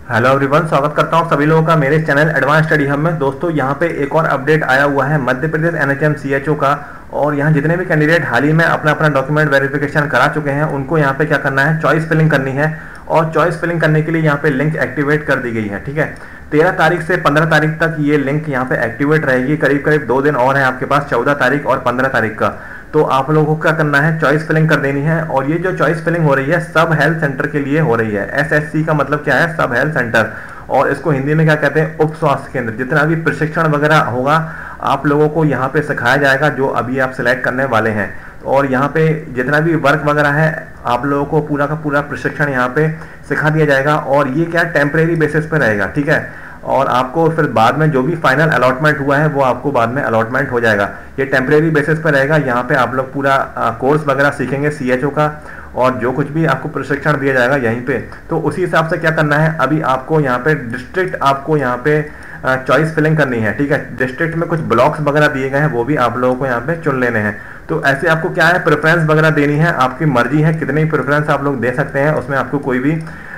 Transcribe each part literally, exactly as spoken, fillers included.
Hello everyone, स्वागत करता हूं सभी लोगों का मेरे चैनल एडवांस स्टडी हब में। दोस्तों यहाँ पे एक और अपडेट आया हुआ है मध्य प्रदेश एनएचएम सीएचओ का। और यहाँ जितने भी कैंडिडेट हाल ही में अपना अपना डॉक्यूमेंट वेरिफिकेशन करा चुके हैं उनको यहाँ पे क्या करना है, चॉइस फिलिंग करनी है। और चॉइस फिलिंग करने के लिए यहाँ पे लिंक एक्टिवेट कर दी गई है। ठीक है, तेरह तारीख से पंद्रह तारीख तक ये लिंक यहाँ पे एक्टिवेट रहेगी। करीब करीब दो दिन और है आपके पास, चौदह तारीख और पंद्रह तारीख का। तो आप लोगों को क्या करना है, चॉइस फिलिंग कर देनी है। और ये जो चॉइस फिलिंग हो रही है सब हेल्थ सेंटर के लिए हो रही है। एसएससी का मतलब क्या है, सब हेल्थ सेंटर, और इसको हिंदी में क्या कहते हैं, उप स्वास्थ्य केंद्र। जितना भी प्रशिक्षण वगैरह होगा आप लोगों को यहाँ पे सिखाया जाएगा जो अभी आप सिलेक्ट करने वाले हैं। और यहाँ पे जितना भी वर्क वगैरह है आप लोगों को पूरा का पूरा प्रशिक्षण यहाँ पे सिखा दिया जाएगा। और ये क्या टेम्परेरी बेसिस पे रहेगा। ठीक है, और आपको फिर बाद में जो भी फाइनल अलॉटमेंट हुआ है वो आपको बाद में अलॉटमेंट हो जाएगा। ये टेम्परेरी बेसिस पे रहेगा। यहाँ पे आप लोग पूरा कोर्स वगैरह सीखेंगे सीएचओ का, और जो कुछ भी आपको प्रशिक्षण दिया जाएगा यहीं पे। तो उसी हिसाब से क्या करना है, अभी आपको यहाँ पे डिस्ट्रिक्ट आपको यहाँ पे चॉइस फिलिंग करनी है। ठीक है, डिस्ट्रिक्ट में कुछ ब्लॉक्स वगैरह दिए गए हैं वो भी आप लोगों को यहाँ पे चुन लेने हैं। तो ऐसे आपको क्या है, प्रेफरेंस वगैरह देनी है, आपकी मर्जी है कितनी प्रेफरेंस आप लोग दे सकते हैं, उसमें आपको कोई भी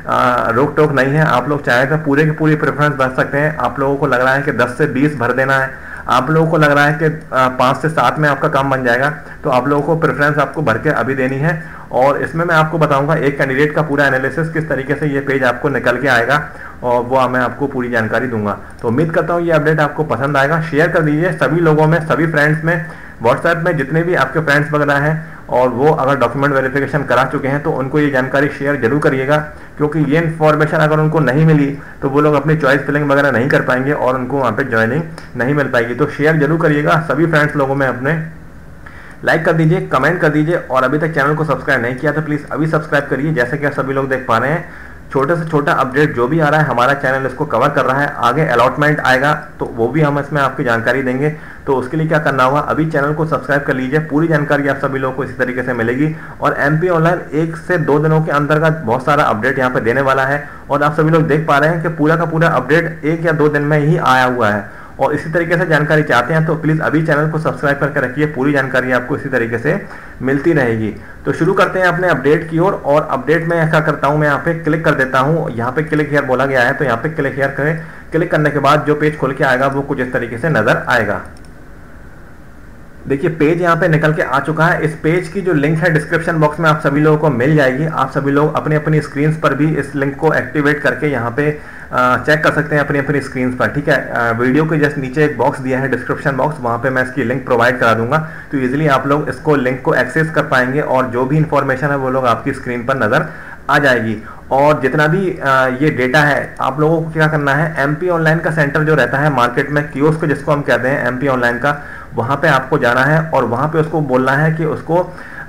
रोक टोक नहीं है। आप लोग चाहे तो पूरे की पूरी प्रेफरेंस भर सकते हैं। आप लोगों को लग रहा है कि दस से बीस भर देना है, आप लोगों को लग रहा है कि पाँच से सात में आपका काम बन जाएगा, तो आप लोगों को प्रेफरेंस आपको भर के अभी देनी है। और इसमें मैं आपको बताऊंगा एक कैंडिडेट का पूरा एनालिसिस किस तरीके से ये पेज आपको निकल के आएगा, और वो मैं आपको पूरी जानकारी दूंगा। तो उम्मीद करता हूँ ये अपडेट आपको पसंद आएगा। शेयर कर दीजिए सभी लोगों में, सभी फ्रेंड्स में, व्हाट्सएप में जितने भी आपके फ्रेंड्स वगैरह हैं और वो अगर डॉक्यूमेंट वेरिफिकेशन करा चुके हैं तो उनको ये जानकारी शेयर जरूर करिएगा। क्योंकि ये इन्फॉर्मेशन अगर उनको नहीं मिली तो वो लोग अपनी चॉइस फिलिंग वगैरह नहीं कर पाएंगे और उनको वहाँ पे ज्वाइनिंग नहीं मिल पाएगी। तो शेयर जरूर करिएगा सभी फ्रेंड्स लोगों में अपने। लाइक कर दीजिए, कमेंट कर दीजिए, और अभी तक चैनल को सब्सक्राइब नहीं किया तो प्लीज़ अभी सब्सक्राइब करिए। जैसे कि आप सभी लोग देख पा रहे हैं, छोटे से छोटा अपडेट जो भी आ रहा है हमारा चैनल इसको कवर कर रहा है। आगे अलॉटमेंट आएगा तो वो भी हम इसमें आपकी जानकारी देंगे। तो उसके लिए क्या करना होगा, अभी चैनल को सब्सक्राइब कर लीजिए। पूरी जानकारी आप सभी लोगों को इसी तरीके से मिलेगी। और एमपी ऑनलाइन एक से दो दिनों के अंदर का बहुत सारा अपडेट यहाँ पे देने वाला है। और आप सभी लोग देख पा रहे हैं कि पूरा का पूरा अपडेट एक या दो दिन में ही आया हुआ है। और इसी तरीके से जानकारी चाहते हैं तो प्लीज़ अभी चैनल को सब्सक्राइब करके रखिए। पूरी जानकारी आपको इसी तरीके से मिलती रहेगी। तो शुरू करते हैं अपने अपडेट की ओर। और, और अपडेट में ऐसा करता हूं, मैं यहाँ पे क्लिक कर देता हूं। यहाँ पे क्लिक हियर बोला गया है तो यहाँ पे क्लिक हियर करें। क्लिक करने के बाद जो पेज खोल के आएगा वो कुछ इस तरीके से नजर आएगा। देखिए पेज यहाँ पे निकल के आ चुका है। इस पेज की जो लिंक है डिस्क्रिप्शन बॉक्स में आप सभी लोगों को मिल जाएगी। आप सभी लोग अपनी अपनी स्क्रीन पर भी इस लिंक को एक्टिवेट करके यहाँ पे चेक कर सकते हैं अपनी अपनी स्क्रीन पर। ठीक है, वीडियो के जस्ट नीचे एक बॉक्स दिया है डिस्क्रिप्शन बॉक्स, वहाँ पे मैं इसकी लिंक प्रोवाइड करा दूंगा। तो इजीली आप लोग इसको लिंक को एक्सेस कर पाएंगे और जो भी इंफॉर्मेशन है वो लोग आपकी स्क्रीन पर नजर आ जाएगी। और जितना भी ये डेटा है आप लोगों को क्या करना है, एमपी ऑनलाइन का सेंटर जो रहता है मार्केट में, कियोस्क जिसको हम कहते हैं एमपी ऑनलाइन का, वहाँ पे आपको जाना है और वहाँ पे उसको बोलना है कि उसको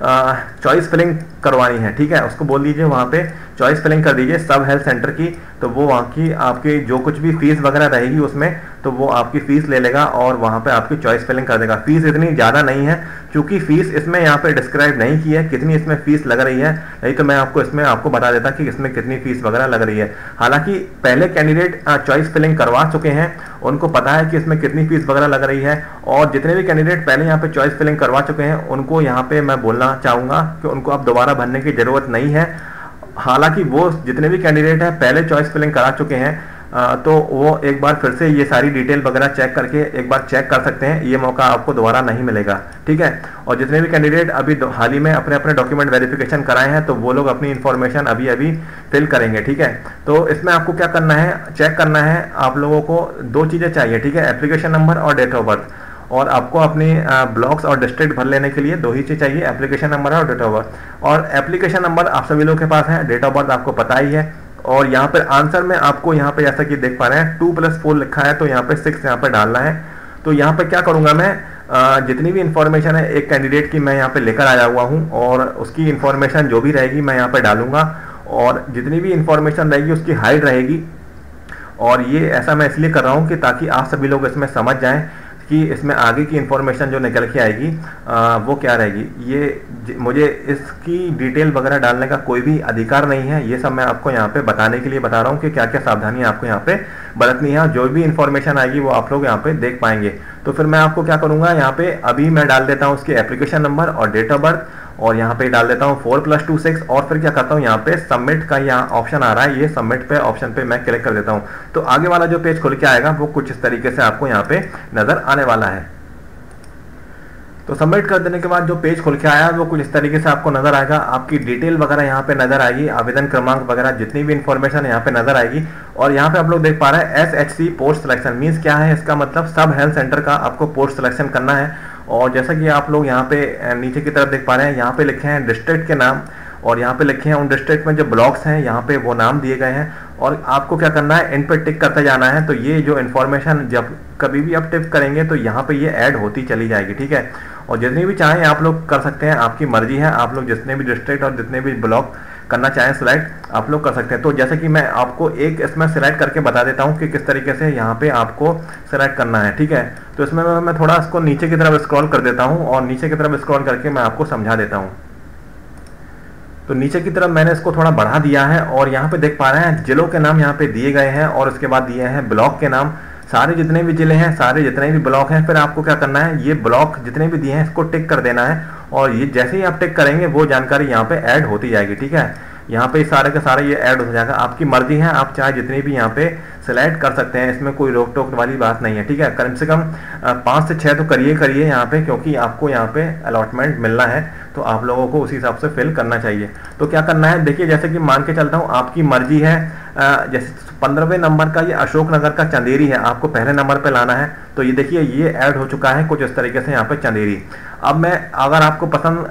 चॉइस फिलिंग करवानी है। ठीक है, उसको बोल दीजिए वहाँ पे चॉइस फिलिंग कर दीजिए सब हेल्थ सेंटर की। तो वो वहाँ की आपकी जो कुछ भी फीस वगैरह रहेगी उसमें, तो वो आपकी फीस ले लेगा और वहाँ पे आपकी चॉइस फिलिंग कर देगा। फीस इतनी ज़्यादा नहीं है, क्योंकि फीस इसमें यहाँ पे डिस्क्राइब नहीं की है कितनी इसमें फीस लग रही है। नहीं तो मैं आपको इसमें आपको बता देता कि इसमें कितनी फीस वगैरह लग रही है। हालांकि पहले कैंडिडेट चॉइस फिलिंग करवा चुके हैं, उनको पता है कि इसमें कितनी फीस वगैरह लग रही है। और जितने भी कैंडिडेट पहले यहाँ पे चॉइस फिलिंग करवा चुके हैं उनको यहाँ पे मैं बोलना चाहूँगा कि उनको अब दोबारा भरने की ज़रूरत नहीं है। हालांकि वो जितने भी कैंडिडेट हैं पहले चॉइस फिलिंग करा चुके हैं, तो वो एक बार फिर से ये सारी डिटेल वगैरह चेक करके एक बार चेक कर सकते हैं। ये मौका आपको दोबारा नहीं मिलेगा। ठीक है, और जितने भी कैंडिडेट अभी हाल ही में अपने अपने डॉक्यूमेंट वेरिफिकेशन कराए हैं तो वो लोग अपनी इन्फॉर्मेशन अभी अभी फिल करेंगे। ठीक है, तो इसमें आपको क्या करना है, चेक करना है। आप लोगों को दो चीज़ें चाहिए। ठीक है, एप्लीकेशन नंबर और डेट ऑफ बर्थ। और आपको अपनी ब्लॉक्स और डिस्ट्रिक्ट भर लेने के लिए दो ही चीज चाहिए, एप्लीकेशन नंबर और डेट ऑफ बर्थ। और एप्लीकेशन नंबर आप सभी लोगों के पास है, डेट ऑफ बर्थ आपको पता ही है। और यहाँ पर आंसर में आपको यहाँ पे जैसा कि देख पा रहे हैं टू प्लस फोर लिखा है, तो यहाँ पे सिक्स यहाँ पे डालना है। तो यहाँ पे क्या करूँगा मैं, आ, जितनी भी इंफॉर्मेशन है एक कैंडिडेट की मैं यहाँ पे लेकर आया हुआ हूँ और उसकी इंफॉर्मेशन जो भी रहेगी मैं यहाँ पे डालूंगा। और जितनी भी इंफॉर्मेशन रहेगी उसकी हाइट रहेगी। और ये ऐसा मैं इसलिए कर रहा हूँ कि ताकि आप सभी लोग इसमें समझ जाएं कि इसमें आगे की इंफॉर्मेशन जो निकल के आएगी आ, वो क्या रहेगी। ये मुझे इसकी डिटेल वगैरह डालने का कोई भी अधिकार नहीं है। ये सब मैं आपको यहाँ पे बताने के लिए बता रहा हूँ कि क्या क्या सावधानी आपको यहाँ पे बरतनी है। जो भी इंफॉर्मेशन आएगी वो आप लोग यहाँ पे देख पाएंगे। तो फिर मैं आपको क्या करूँगा, यहाँ पे अभी मैं डाल देता हूँ उसके एप्लीकेशन नंबर और डेट ऑफ बर्थ। और यहाँ पे डाल देता हूँ फोर प्लस टू सिक्स और फिर क्या करता हूँ यहाँ पे सबमिट का यहाँ ऑप्शन आ रहा है, ये सबमिट पे ऑप्शन पे मैं क्लिक कर देता हूँ। तो आगे वाला जो पेज खुल के आएगा वो कुछ इस तरीके से आपको यहाँ पे नजर आने वाला है। तो सबमिट कर देने के बाद जो पेज खुल के आया वो कुछ इस तरीके से आपको नजर आएगा। आपकी डिटेल वगैरह यहाँ पे नजर आएगी, आवेदन क्रमांक वगैरह जितनी भी इंफॉर्मेशन यहाँ पे नजर आएगी। और यहाँ पे आप लोग देख पा रहे हैं S H C post selection means क्या है, इसका मतलब सब हेल्थ सेंटर का आपको पोस्ट सिलेक्शन करना है। और जैसा कि आप लोग यहाँ पे नीचे की तरफ देख पा रहे हैं, यहाँ पे लिखे हैं डिस्ट्रिक्ट के नाम और यहाँ पे लिखे हैं उन डिस्ट्रिक्ट में जो ब्लॉक्स हैं यहाँ पे वो नाम दिए गए हैं और आपको क्या करना है, इन पे टिक करते जाना है। तो ये जो इन्फॉर्मेशन जब कभी भी आप टिप करेंगे तो यहाँ पे ये ऐड होती चली जाएगी, ठीक है। और जितनी भी चाहें आप लोग कर सकते हैं, आपकी मर्जी है, आप लोग जितने भी डिस्ट्रिक्ट और जितने भी ब्लॉक करना चाहें सिलेक्ट आप लोग कर सकते हैं। तो जैसे कि मैं आपको एक इसमें सिलेक्ट करके बता देता हूं कि किस तरीके से यहाँ पे आपको सिलेक्ट करना है, ठीक है। तो इसमें मैं थोड़ा इसको नीचे की तरफ स्क्रॉल कर देता हूं और नीचे की तरफ स्क्रॉल करके मैं आपको समझा देता हूं। तो नीचे की तरफ मैंने इसको थोड़ा बढ़ा दिया है और यहाँ पे देख पा रहे हैं जिलों के नाम यहाँ पे दिए गए हैं और उसके बाद दिए हैं ब्लॉक के नाम। सारे जितने भी जिले हैं, सारे जितने भी ब्लॉक हैं, फिर आपको क्या करना है, ये ब्लॉक जितने भी दिए हैं इसको टिक कर देना है और ये जैसे ही आप टिक करेंगे वो जानकारी यहाँ पे ऐड होती जाएगी, ठीक है। यहाँ पे सारे के सारे ये ऐड हो जाएगा। आपकी मर्जी है, आप चाहे जितनी भी यहाँ पे सिलेक्ट कर सकते हैं, इसमें कोई रोक टोक वाली बात नहीं है, ठीक है। कम से कम पाँच से छः तो करिए करिए यहाँ पे, क्योंकि आपको यहाँ पे अलॉटमेंट मिलना है तो आप लोगों को उसी हिसाब से फिल करना चाहिए। तो क्या करना है, देखिए जैसे कि मान के चलता हूँ आपकी मर्जी है, जैसे पंद्रहवें नंबर का ये अशोक नगर का चंदेरी है, आपको पहले नंबर पे लाना है। तो ये देखिए ये ऐड हो चुका है कुछ इस तरीके से यहाँ पे चंदेरी। अब मैं अगर आपको पसंद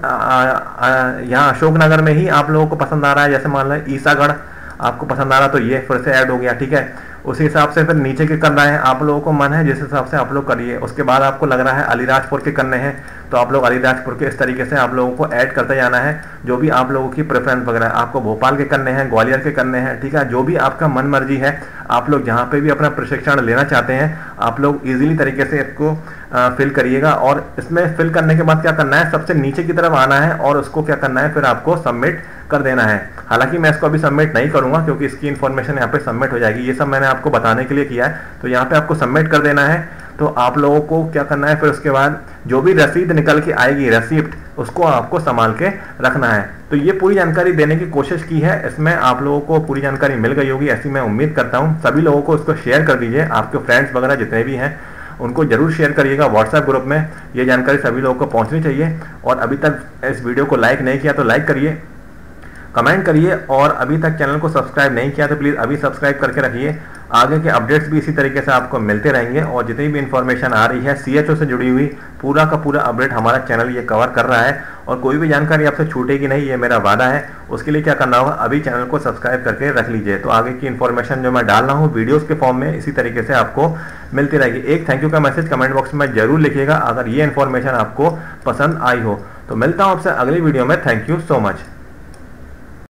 यहाँ अशोक नगर में ही आप लोगों को पसंद आ रहा है, जैसे मान लें ईसागढ़ आपको पसंद आ रहा, तो ये फिर से ऐड हो गया, ठीक है। उसी हिसाब से फिर नीचे के करना है, आप लोगों को मन है जिस हिसाब से आप लोग करिए। उसके बाद आपको लग रहा है अलीराजपुर के करने हैं तो आप लोग अलीराजपुर के इस तरीके से आप लोगों को ऐड करते जाना है, जो भी आप लोगों की प्रेफरेंस वगैरह। आपको भोपाल के करने हैं, ग्वालियर के करने हैं, ठीक है। जो भी आपका मन मर्जी है, आप लोग जहाँ पे भी अपना प्रशिक्षण लेना चाहते हैं आप लोग इजीली तरीके से इसको फिल करिएगा। और इसमें फिल करने के बाद क्या करना है, सबसे नीचे की तरफ आना है और उसको क्या करना है, फिर आपको सबमिट कर देना है। हालांकि मैं इसको अभी सबमिट नहीं करूंगा क्योंकि इसकी इन्फॉर्मेशन यहाँ पे सबमिट हो जाएगी, ये सब मैंने आपको बताने के लिए किया है। तो यहाँ पे आपको सबमिट कर देना है। तो आप लोगों को क्या करना है, फिर उसके बाद जो भी रसीद निकल के आएगी, रसीद, उसको आपको संभाल के रखना है। तो ये पूरी जानकारी देने की कोशिश की है, इसमें आप लोगों को पूरी जानकारी मिल गई होगी ऐसी मैं उम्मीद करता हूँ। सभी लोगों को इसको शेयर कर दीजिए, आपके फ्रेंड्स वगैरह जितने भी हैं उनको जरूर शेयर करिएगा व्हाट्सएप ग्रुप में, ये जानकारी सभी लोगों को पहुंचनी चाहिए। और अभी तक इस वीडियो को लाइक नहीं किया तो लाइक करिए, कमेंट करिए और अभी तक चैनल को सब्सक्राइब नहीं किया तो प्लीज़ अभी सब्सक्राइब करके रखिए। आगे के अपडेट्स भी इसी तरीके से आपको मिलते रहेंगे और जितनी भी इंफॉर्मेशन आ रही है सीएचओ से जुड़ी हुई पूरा का पूरा अपडेट हमारा चैनल ये कवर कर रहा है और कोई भी जानकारी आपसे छूटेगी नहीं, ये मेरा वादा है। उसके लिए क्या करना होगा, अभी चैनल को सब्सक्राइब करके रख लीजिए। तो आगे की इन्फॉर्मेशन जो मैं डाल रहा हूँ वीडियोज़ के फॉर्म में इसी तरीके से आपको मिलती रहेगी। एक थैंक यू का मैसेज कमेंट बॉक्स में जरूर लिखिएगा अगर ये इन्फॉर्मेशन आपको पसंद आई हो। तो मिलता हूँ आपसे अगली वीडियो में, थैंक यू सो मच।